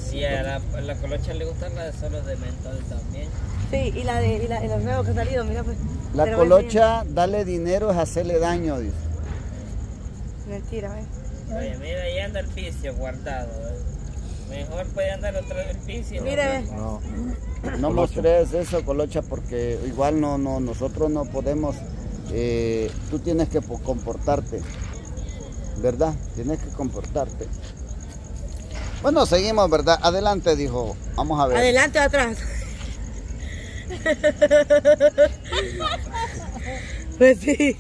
Sí, a la Colocha le gustan las solos de mentol también. Sí, y los nuevos que han salido, mira pues. La Colocha, darle dinero es hacerle daño, dice. Mentira, ¿ves? Oye, mira, ahí anda el vicio guardado. Mejor puede andar otro el vicio. Mire, No mostres eso, Colocha, porque igual nosotros no podemos. Tú tienes que comportarte, ¿verdad? Tienes que comportarte. Bueno, seguimos, ¿verdad? Adelante, dijo. Vamos a ver. Adelante o atrás. Pues sí.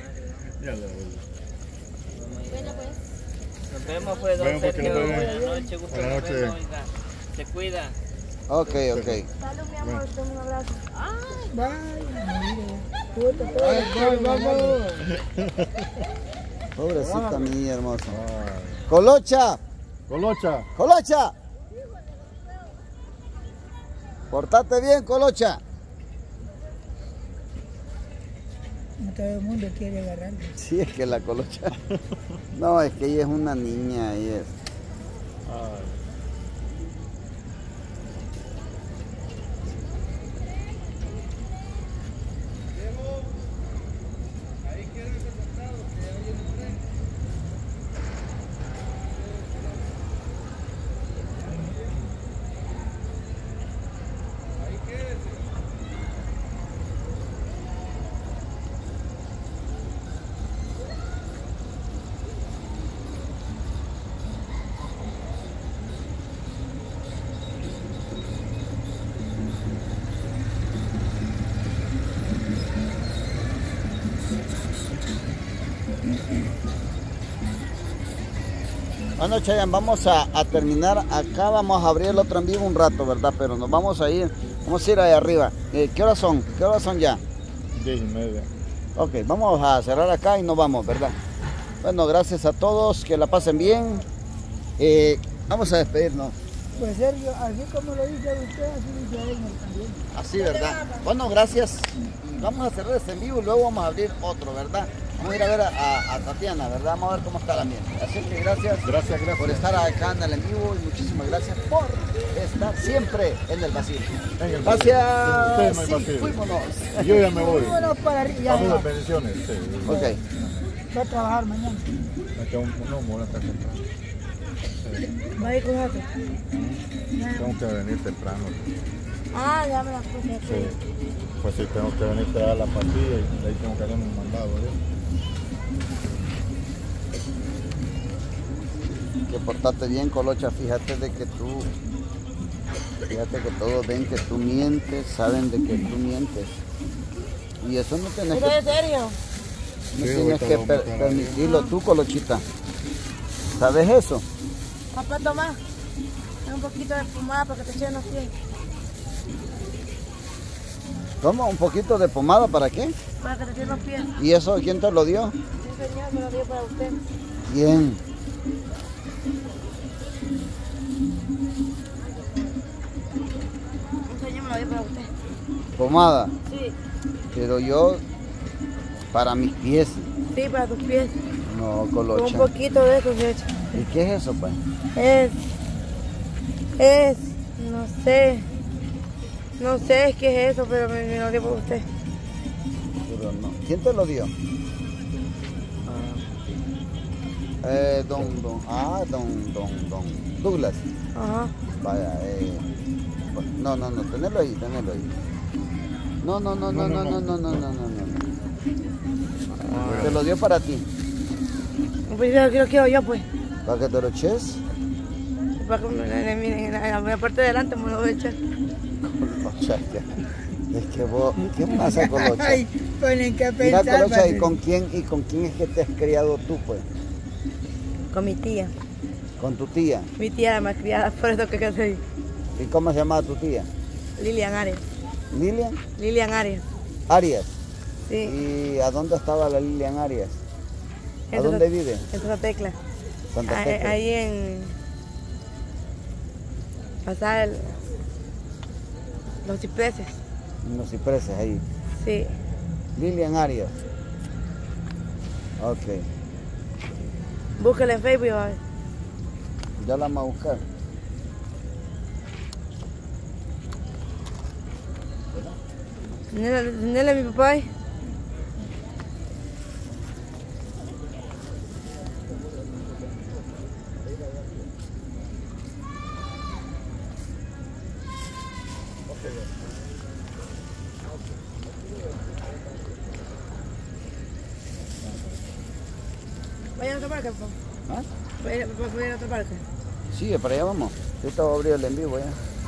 Bueno, pues. Nos vemos, pues, don Sergio. Buenas noches, gusto verlo, oiga. Se cuida. Ok. Salud, mi amor, toma un abrazo. Ay, Vamos. Pobrecita mi niña hermosa. Colocha. Colocha. Portate bien, Colocha. No todo el mundo quiere agarrarlo. Sí, es que la Colocha. No, es que ella es una niña, ella es. Bueno, Chayan, vamos a terminar acá, vamos a abrir el otro en vivo un rato, ¿verdad? Pero nos vamos a ir ahí arriba. ¿Qué horas son? ¿Qué horas son ya? 10:30. Ok, vamos a cerrar acá y nos vamos, ¿verdad? Bueno, gracias a todos, que la pasen bien. Vamos a despedirnos. Pues Sergio, así como lo dice usted, así dice él también. Así, ¿verdad? Bueno, gracias. Vamos a cerrar este en vivo y luego vamos a abrir otro, ¿verdad? Vamos a ir a ver a Tatiana, ¿verdad? Vamos a ver cómo está la miel. Así que gracias por estar acá en el en vivo y muchísimas gracias por estar siempre en el vacío. Gracias. Ustedes no hay Sí, vacío. fuímonos. Yo ya me voy. Vámonos para arriba. Saludos, bendiciones. Sí. Ok. Va a trabajar mañana. No, mola, está temprano. Va a ir con otro. Tengo que venir temprano. Ah, ya me la puse. Sí. Pues sí, tengo que venir a traer la pastilla y de ahí tengo que hacer un mandado. Que portate bien, Colocha, fíjate que todos ven que tú mientes, saben de que tú mientes. Y eso no tienes ¿Pero en serio? no Sí, tienes ahorita que vamos a estar permitirlo tú, Colochita. ¿Sabes eso? Papá, toma. Un poquito de pomada para que te echen los pies. Toma un poquito de pomada, ¿para qué? Para que te echen los pies. ¿Y eso quién te lo dio? Sí, señor, me lo dio para usted. ¿Quién? Un señor me lo dio para usted. Pomada. Sí, Pero yo, para mis pies. sí, para tus pies. No, Un Colocha. poquito de eso se echa. ¿Y qué es eso, pues? No sé qué es eso, pero me lo dio por usted. Pero no. ¿Quién te lo dio? Don Douglas. Ajá. Vaya, no, tenerlo ahí. No. Te lo dio para ti. Pues yo lo quiero yo, pues. ¿Para que te lo eches? Para que en la parte de adelante me lo voy a echar. Colocha, es que vos, ¿qué pasa, Colocha? Ay, ponen que Mira, pensar. Colocha, ¿y padre. con quién es que te has criado tú, pues? Con mi tía. Con tu tía. Mi tía la más criada, por eso que quedé ahí. ¿Y cómo se llama tu tía? Lilian Arias. ¿Lilian? Lilian Arias. Arias. Sí. ¿Y a dónde estaba la Lilian Arias? ¿A dónde vive? En Santa Tecla. Santa Tecla. Ahí en... Pasar los cipreses. En los cipreses, ahí. Sí. Lilian Arias. Ok. Búsquela en Facebook y va a ver. Ya la vamos a buscar. Nela, mi papá. Vaya a otra parque, papá. ¿Ah? Vaya a otra parque. Sí, para allá vamos. Ahorita voy a abrir el en vivo ya.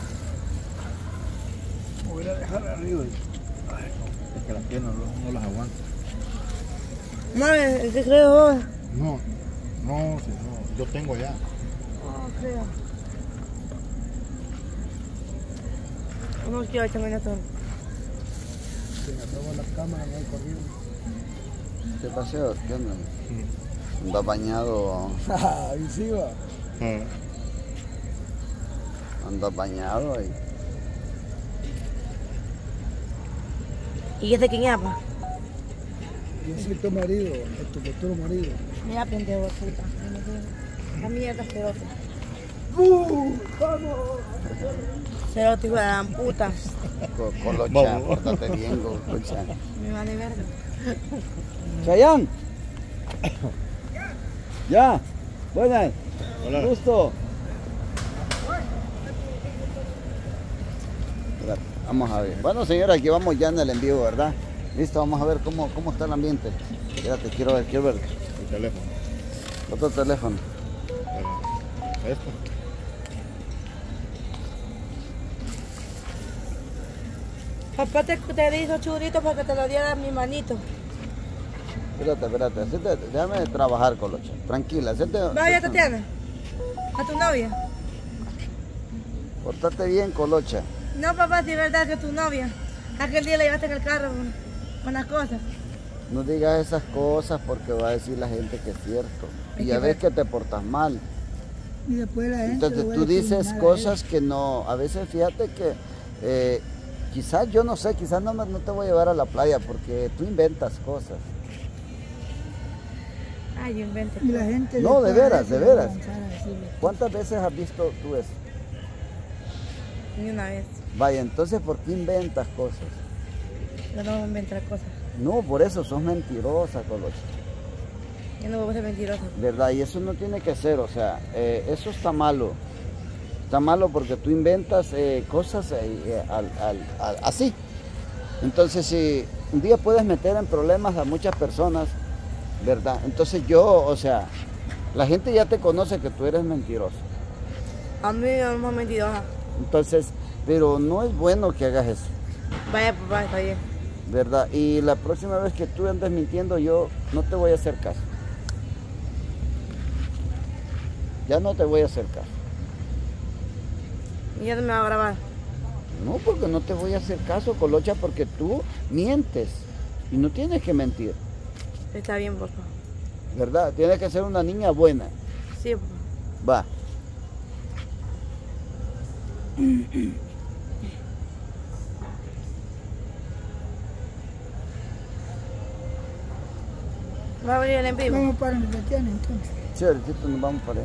Voy a dejar arriba. Es que las piernas no las aguanto. Mami, ¿qué crees vos? No, sí, no. Yo tengo allá. No creo. No quiero echarme en esto. Se me apagó la cámara, no hay corriente. ¿Qué pasó? ¿Qué onda? Anda bañado. Ah, y sí va. Anda bañado ahí. ¿Y este quién es, papá? Yo soy tu marido, tu futuro marido. Mira, pendejo, puta. La mierda asquerosa. ¡Vamos! Cerote, hijo de la puta. Colocha, Vamos. pórtate bien, Colocha. Me vale verga. Chayán. Ya. Buenas. Hola. Gusto. Espérate, vamos a ver. Bueno, señora, aquí vamos ya en el en vivo, ¿verdad? Listo, vamos a ver cómo está el ambiente. Espérate, quiero ver. El teléfono. Otro teléfono. Esto. Papá te hizo churrito para que te lo diera mi manito. Espérate. Déjame trabajar, Colocha. Tranquila. Vaya, Tatiana. A tu novia. Pórtate bien, Colocha. No, papá, si es verdad que tu novia. Aquel día le llevaste en el carro con las cosas. No digas esas cosas porque va a decir la gente que es cierto. Y ya ves que te portas mal. Y después la gente. Entonces lo va a tú dices discriminar a cosas que no, a veces fíjate que quizás, yo no sé, quizás no te voy a llevar a la playa porque tú inventas cosas. Ay, yo invento. él. Y la gente. No, de después veras, se de va a veras. lanzar a decirle. ¿Cuántas veces has visto tú eso? Ni una vez. Vaya, entonces ¿por qué inventas cosas? Yo no voy a inventar cosas. No, por eso sos mentirosa, Colocha. Yo no voy a ser mentirosa. ¿Verdad? Y eso no tiene que ser, o sea, eso está malo. Está malo porque tú inventas cosas así. Entonces, si un día puedes meter en problemas a muchas personas, ¿verdad? Entonces yo, o sea, la gente ya te conoce que tú eres mentiroso. A mí no es mentirosa. Entonces, pero no es bueno que hagas eso, Vaya, papá, está bien. ¿verdad? Y la próxima vez que tú andes mintiendo, yo no te voy a hacer caso. Ya no te voy a hacer caso. Y ya no me va a grabar. No, porque no te voy a hacer caso, Colocha, porque tú mientes y no tienes que mentir, Está bien, papá. ¿verdad? Tienes que ser una niña buena. Sí, papá. Va. Va a abrir el en vivo. Vamos para donde Tatiana entonces. Sí, ahorita nos vamos para allá.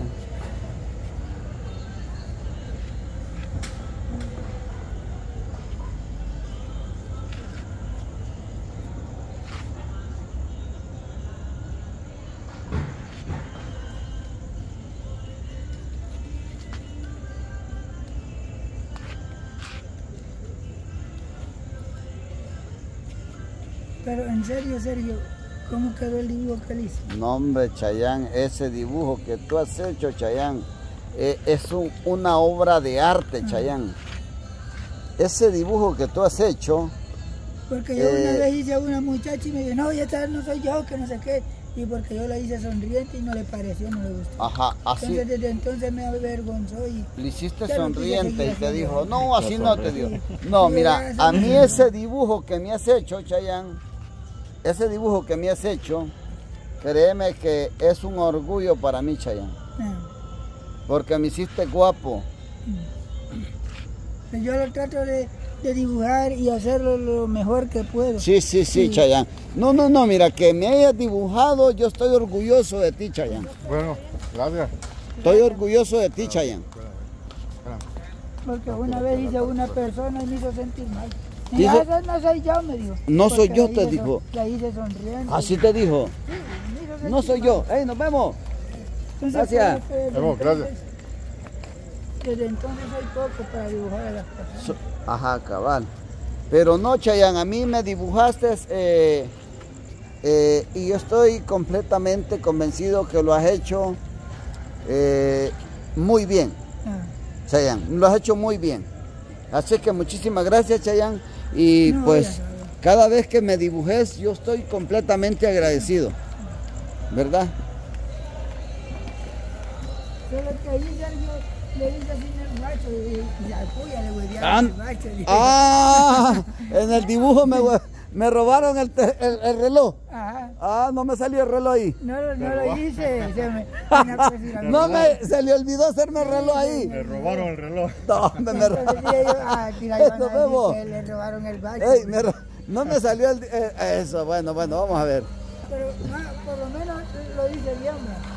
Pero en serio, Sergio, ¿cómo quedó el dibujo que él hizo? No, hombre, Chayán, ese dibujo que tú has hecho, Chayán, es una obra de arte, Chayán. Ese dibujo que tú has hecho, Porque yo una vez hice a una muchacha y me dijo, no, ya no soy yo, que no sé qué. Y porque yo la hice sonriente y no le pareció, no le gustó. ajá, así, Entonces desde entonces me avergonzó y le hiciste ya no quise sonriente y seguir te haciendo dijo, eso. no, así no te dio. No, mira, a mí ese dibujo que me has hecho, Chayán, ese dibujo que me has hecho, créeme que es un orgullo para mí, Chayán. Ah. Porque me hiciste guapo. Yo lo trato de dibujar y hacerlo lo mejor que puedo. Sí, Chayán. No, mira, que me hayas dibujado, yo estoy orgulloso de ti, Chayán. Bueno, gracias. Estoy orgulloso de ti, Chayán. Porque una vez hice a una persona y me hizo sentir mal. Y Dijo, ese no soy yo, me dijo. No soy Porque yo, la te hice dijo. La hice sonriendo. así te dijo. Sí, me hizo sentir No soy yo. Hey, nos vemos. Entonces, Gracias. Vamos, gracias. Desde entonces soy poco para dibujar a las personas. Ajá, cabal. Pero no, Chayanne, a mí me dibujaste y yo estoy completamente convencido que lo has hecho muy bien, Ah, Chayanne. Lo has hecho muy bien. Así que muchísimas gracias, Chayanne. Y No, pues ya sabes. cada vez que me dibujes, yo estoy completamente agradecido. ¿Verdad? Solo que ahí ya yo le hice así en el macho y la puya le huevearon Ah, el macho. ah, en el dibujo me robaron el reloj. Ajá. Ah, no me salió el reloj ahí. No lo hice. No se le olvidó hacerme el reloj ahí. Me robaron el reloj. No, Entonces dije yo, mira, iban Nos a decir vemos. que le robaron el macho. Ey, no me salió eso. Bueno, vamos a ver. Pero por lo menos lo dice bien, hombre.